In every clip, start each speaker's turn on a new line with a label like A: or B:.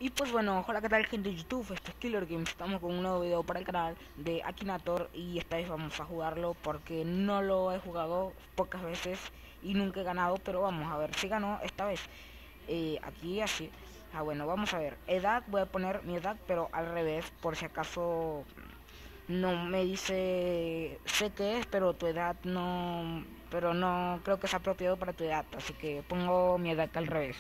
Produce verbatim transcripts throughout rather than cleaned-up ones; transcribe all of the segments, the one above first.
A: Y pues bueno, hola, ¿qué tal, gente de YouTube? Esto es Killer Games, estamos con un nuevo video para el canal de Akinator. Y esta vez vamos a jugarlo porque no lo he jugado pocas veces y nunca he ganado. Pero vamos a ver si ganó esta vez. eh, Aquí así. Ah, bueno, vamos a ver. Edad, voy a poner mi edad pero al revés, por si acaso no me dice. Sé que es, pero tu edad no. Pero no creo que sea apropiado para tu edad, así que pongo mi edad al revés.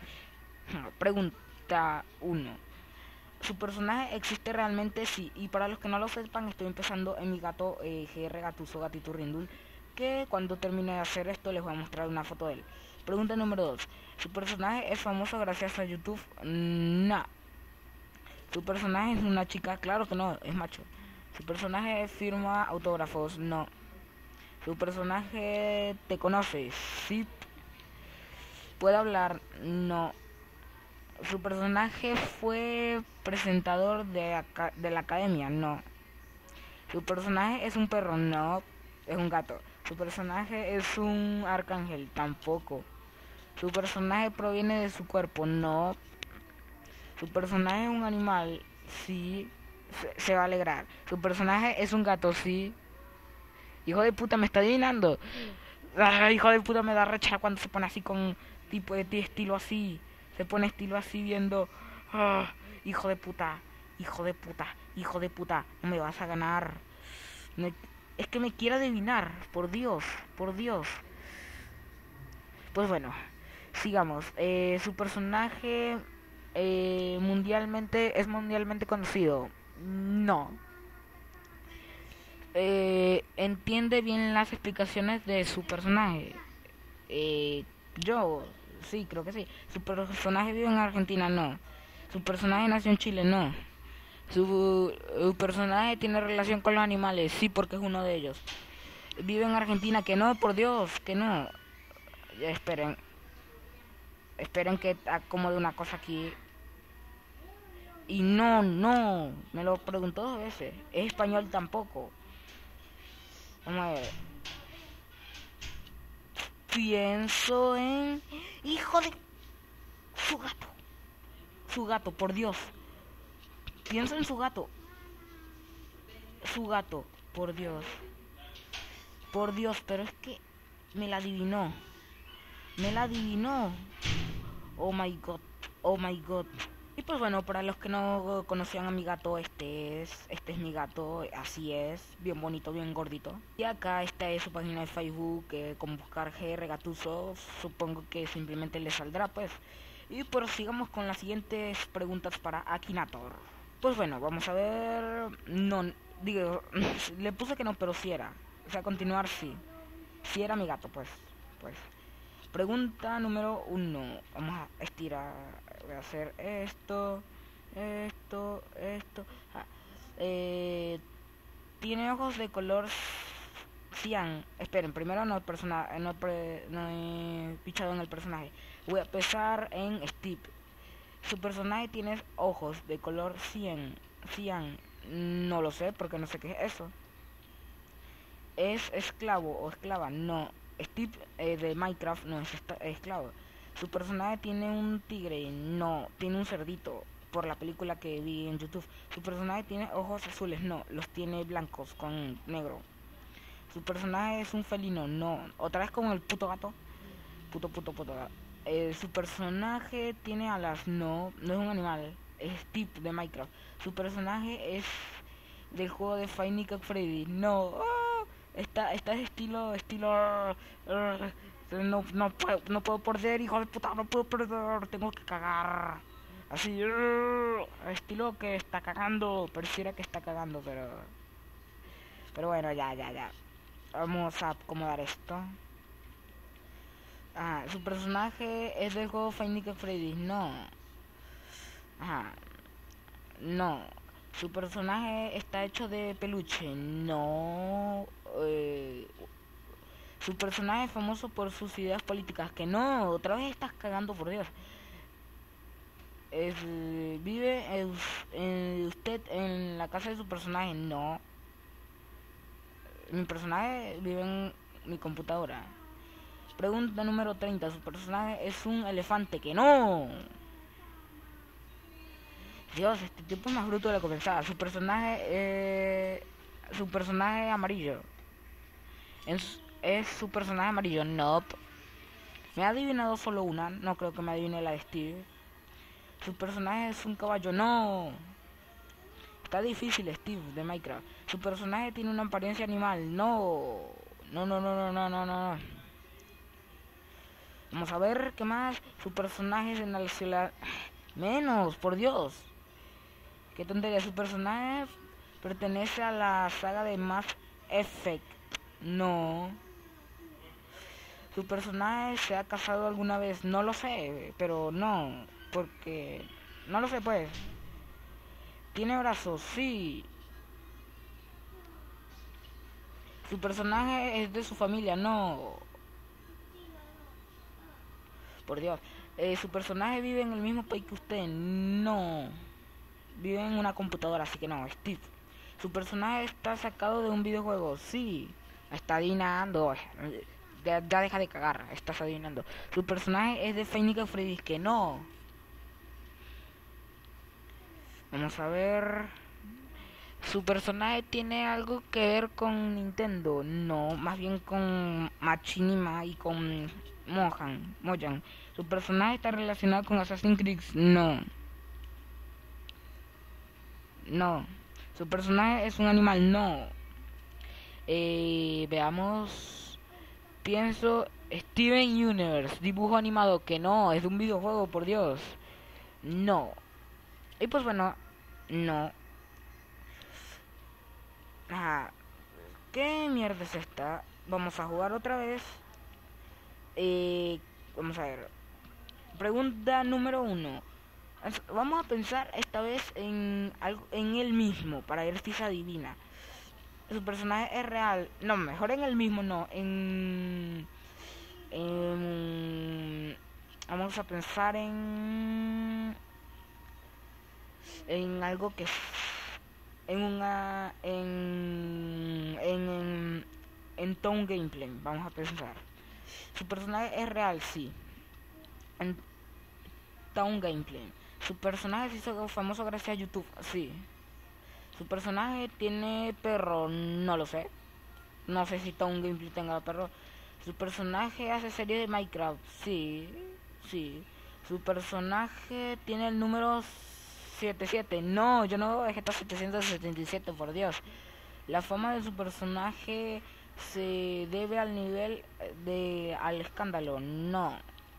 A: Pregunta uno: ¿su personaje existe realmente? Sí. Y para los que no lo sepan, estoy empezando en mi gato, eh, G R Gatuso Gatito Rindul, que cuando termine de hacer esto les voy a mostrar una foto de él. Pregunta número dos: ¿su personaje es famoso gracias a YouTube? No. ¿Su personaje es una chica? Claro que no, es macho. ¿Su personaje firma autógrafos? No. ¿Su personaje te conoce? Sí. ¿Puede hablar? No. ¿Su personaje fue presentador de, aca de la academia? No. ¿Su personaje es un perro? No. Es un gato. ¿Su personaje es un arcángel? Tampoco. ¿Su personaje proviene de su cuerpo? No. ¿Su personaje es un animal? Sí. Se, se va a alegrar. ¿Su personaje es un gato? Sí. Hijo de puta, me está adivinando. Ah, hijo de puta, me da recha cuando se pone así con tipo de estilo así. Se pone estilo así viendo. Ah, hijo de puta, hijo de puta, hijo de puta, no me vas a ganar. Me- es que me quiere adivinar, por Dios, por Dios. Pues bueno, sigamos. Eh, su personaje eh, mundialmente es mundialmente conocido. No. Eh, entiende bien las explicaciones de su personaje. Eh, yo, sí, creo que sí. ¿Su personaje vive en Argentina? No. ¿Su personaje nació en Chile? No. ¿Su, su personaje tiene relación con los animales? Sí, porque es uno de ellos. ¿Vive en Argentina? Que no, por Dios, que no. Ya, esperen. Esperen que acomode una cosa aquí. Y no, no. Me lo preguntó dos veces. Es español tampoco. Vamos a ver. Pienso en... Hijo de... Su gato. Su gato, por Dios. Pienso en su gato. Su gato, por Dios. Por Dios, pero es que me la adivinó. Me la adivinó. Oh my god. Oh my god. Y pues bueno, para los que no conocían a mi gato, este es, este es mi gato, así es, bien bonito, bien gordito. Y acá esta es su página de Facebook, eh, con buscar G R Gatuso, supongo que simplemente le saldrá pues. Y pues sigamos con las siguientes preguntas para Akinator. Pues bueno, vamos a ver. No, digo, le puse que no, pero sí era. O sea, continuar sí. Sí era mi gato, pues. Pues. Pregunta número uno. Vamos a estirar. Voy a hacer esto. Esto. Esto. Ah, eh, tiene ojos de color cian. Esperen, primero no, persona, no, pre, no he pichado en el personaje. Voy a empezar en Steve. Su personaje tiene ojos de color cian. Cian. No lo sé porque no sé qué es eso. ¿Es esclavo o esclava? No. Steve, eh, de Minecraft, no es esclavo. Su personaje tiene un tigre. No. Tiene un cerdito, por la película que vi en YouTube. Su personaje tiene ojos azules. No. Los tiene blancos con negro. Su personaje es un felino. No. Otra vez como el puto gato. Puto, puto, puto gato. Eh, su personaje tiene alas. No. No es un animal. Es Steve de Minecraft. Su personaje es del juego de Five Nights at Freddy. No. ¡Ah! Está, está de estilo, estilo... Uh, no, no, puedo, no puedo perder, hijo de puta, no puedo perder, tengo que cagar. Así, uh, estilo que está cagando, pareciera que está cagando, pero... Pero bueno, ya, ya, ya. Vamos a acomodar esto. Ah, su personaje es del juego Five Nights at Freddy. No. Ajá. No. Su personaje está hecho de peluche. No. Eh, Su personaje es famoso por sus ideas políticas. Que no, otra vez estás cagando, por Dios. Es, ¿vive en, en usted en la casa de su personaje? No. Mi personaje vive en mi computadora. Pregunta número treinta. ¿Su personaje es un elefante? Que no. Dios, este tipo es más bruto de lo que pensaba. Su personaje, eh, su personaje amarillo. Es, es su personaje amarillo. Nope. Me ha adivinado solo una. No creo que me adivine la de Steve. Su personaje es un caballo. No. Está difícil, Steve, de Minecraft. Su personaje tiene una apariencia animal. No. No, no, no, no, no, no, no. Vamos a ver qué más. Su personaje es en la ciudad. Menos, por Dios. Qué tontería. Su personaje pertenece a la saga de Mass Effect. No. Su personaje se ha casado alguna vez. No lo sé, pero no. Porque... No lo sé, pues. Tiene brazos, sí. Su personaje es de su familia. No. Por Dios. Eh, su personaje vive en el mismo país que usted. No. Vive en una computadora, así que no. Steve. Su personaje está sacado de un videojuego. Sí. Está adivinando. Ya, ya deja de cagar. Estás adivinando. Su personaje es de Five Nights at Freddy's. Que no. Vamos a ver. Su personaje tiene algo que ver con Nintendo. No. Más bien con Machinima y con Mohan. Mojan. Su personaje está relacionado con Assassin's Creed. No. No. Su personaje es un animal. No. Eh, veamos. Pienso. Steven Universe. Dibujo animado. Que no. Es de un videojuego, por Dios. No. Y pues bueno. No. Ah, ¿qué mierda es esta? Vamos a jugar otra vez. Eh, vamos a ver. Pregunta número uno. Vamos a pensar esta vez en algo, en él mismo, para ver si se adivina. Su personaje es real. No, mejor en el mismo no. En, en vamos a pensar en en algo que en una en en en, en Town Gameplay. Vamos a pensar. Su personaje es real, sí. En Town Gameplay. Su personaje se hizo famoso gracias a YouTube, sí. Su personaje tiene perro, no lo sé. No sé si Town Gameplay tenga perro. Su personaje hace series de Minecraft, sí, sí. Su personaje tiene el número setenta y siete. No, yo no veo Vegeta setecientos setenta y siete, por Dios. La fama de su personaje se debe al nivel de al escándalo, no.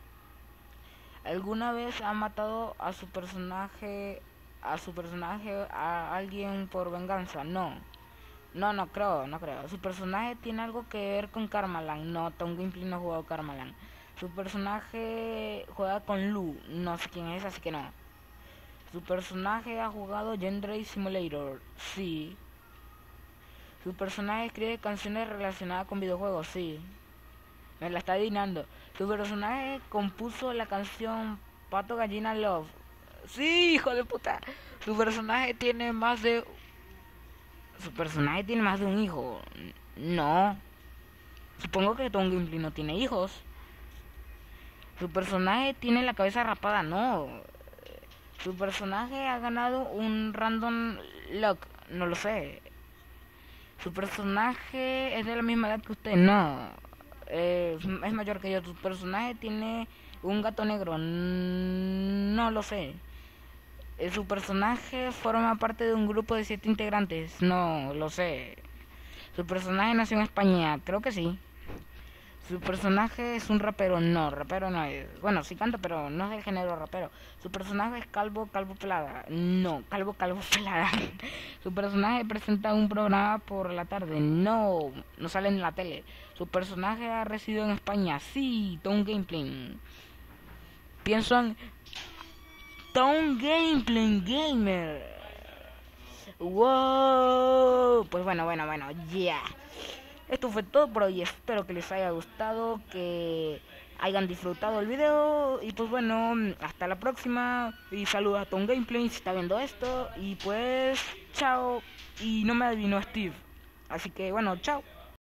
A: ¿Alguna vez ha matado a su personaje a su personaje a alguien por venganza? No. No, no creo, no creo. Su personaje tiene algo que ver con Karmaland. No, Tom Gameplay no ha jugado Karmaland. Su personaje juega con Lu. No sé quién es, así que no. Su personaje ha jugado Gender Simulator. Sí. Su personaje escribe canciones relacionadas con videojuegos. Sí. Me la está adivinando. Su personaje compuso la canción Pato Gallina Love. Sí, hijo de puta. Su personaje tiene más de... Su personaje tiene más de un hijo. No. Supongo que Tom Gameplay no tiene hijos. Su personaje tiene la cabeza rapada. No. Su personaje ha ganado un random lock. No lo sé. Su personaje es de la misma edad que usted. No. Eh, es mayor que yo. Su personaje tiene un gato negro. No lo sé. Eh, su personaje forma parte de un grupo de siete integrantes. No lo sé. Su personaje nació en España. Creo que sí. Su personaje es un rapero. No, rapero no es. Bueno, sí canta, pero no es del género rapero. Su personaje es calvo, calvo pelada. No, calvo, calvo pelada. Su personaje presenta un programa por la tarde. No, no sale en la tele. Su personaje ha residido en España. Sí, Town Gameplay. Pienso en Town Gameplay Gamer. Wow. Pues bueno, bueno, bueno, ya. Yeah. Esto fue todo por hoy, espero que les haya gustado, que hayan disfrutado el video y pues bueno, hasta la próxima y saludos a Tom Gameplay si está viendo esto y pues chao y no me adivinó Steve, así que bueno, chao.